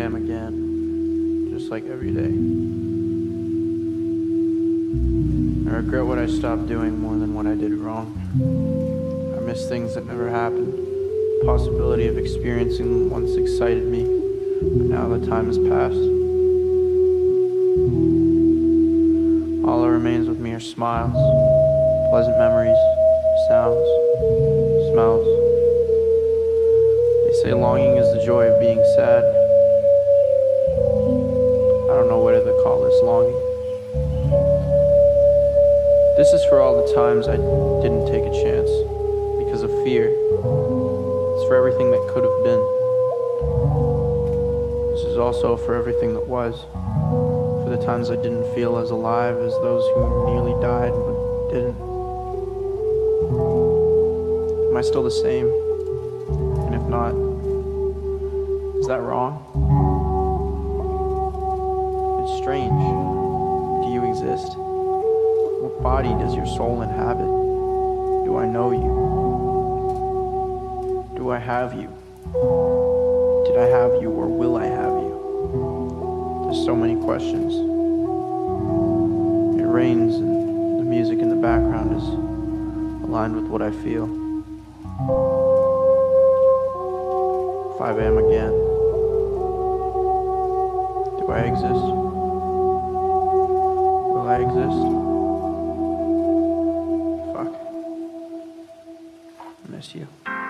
a.m. again, just like every day. I regret what I stopped doing more than what I did wrong. I miss things that never happened. The possibility of experiencing them once excited me, but now the time has passed. All that remains with me are smiles, pleasant memories, sounds, smells. They say longing is the joy of being sad. I don't know whether to call this longing. This is for all the times I didn't take a chance because of fear. It's for everything that could have been. This is also for everything that was. For the times I didn't feel as alive as those who nearly died but didn't. Am I still the same? And if not, is that wrong? It's strange. Do you exist? What body does your soul inhabit? Do I know you? Do I have you? Did I have you, or will I have you? There's so many questions. It rains and the music in the background is aligned with what I feel. 5 a.m. again. Do I exist? Will I exist? Fuck. I miss you.